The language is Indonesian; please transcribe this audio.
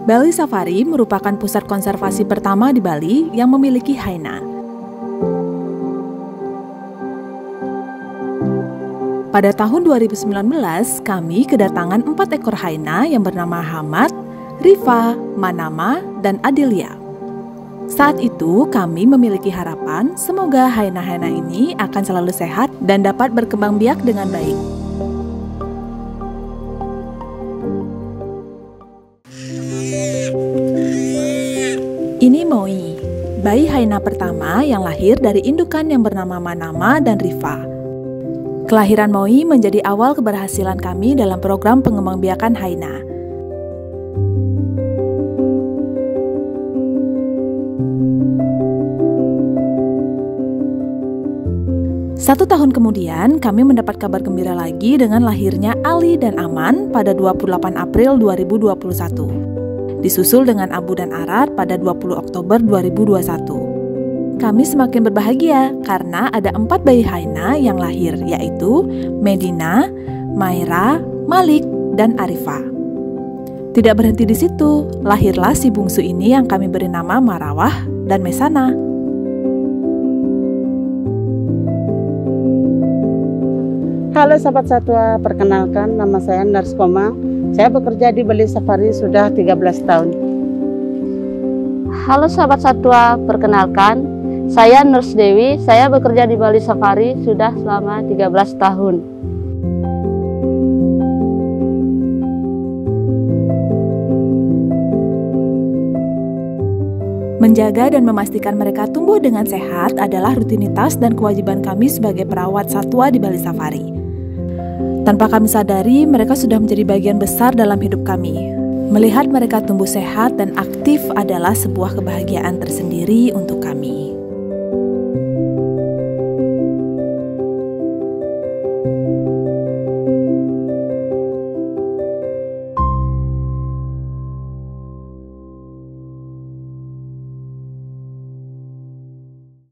Bali Safari merupakan pusat konservasi pertama di Bali yang memiliki hyena. Pada tahun 2019, kami kedatangan 4 ekor hyena yang bernama Hamad, Rifa, Manama, dan Adelia. Saat itu, kami memiliki harapan semoga hyena-hyena ini akan selalu sehat dan dapat berkembang biak dengan baik. Ini Moi, bayi hyena pertama yang lahir dari indukan yang bernama Manama dan Rifa. Kelahiran Moi menjadi awal keberhasilan kami dalam program pengembangbiakan hyena. Satu tahun kemudian, kami mendapat kabar gembira lagi dengan lahirnya Ali dan Aman pada 28 April 2021. Disusul dengan Abu dan Arat pada 20 Oktober 2021. Kami semakin berbahagia karena ada 4 bayi hyena yang lahir, yaitu Medina, Maira, Malik, dan Arifa. Tidak berhenti di situ, lahirlah si bungsu ini yang kami beri nama Marawah dan Mesana. Halo Sahabat Satwa, perkenalkan nama saya Nurse Komang. Saya bekerja di Bali Safari sudah 13 tahun. Halo Sahabat Satwa, perkenalkan saya Nurse Dewi. Saya bekerja di Bali Safari sudah selama 13 tahun. Menjaga dan memastikan mereka tumbuh dengan sehat adalah rutinitas dan kewajiban kami sebagai perawat satwa di Bali Safari. Tanpa kami sadari, mereka sudah menjadi bagian besar dalam hidup kami. Melihat mereka tumbuh sehat dan aktif adalah sebuah kebahagiaan tersendiri untuk kami.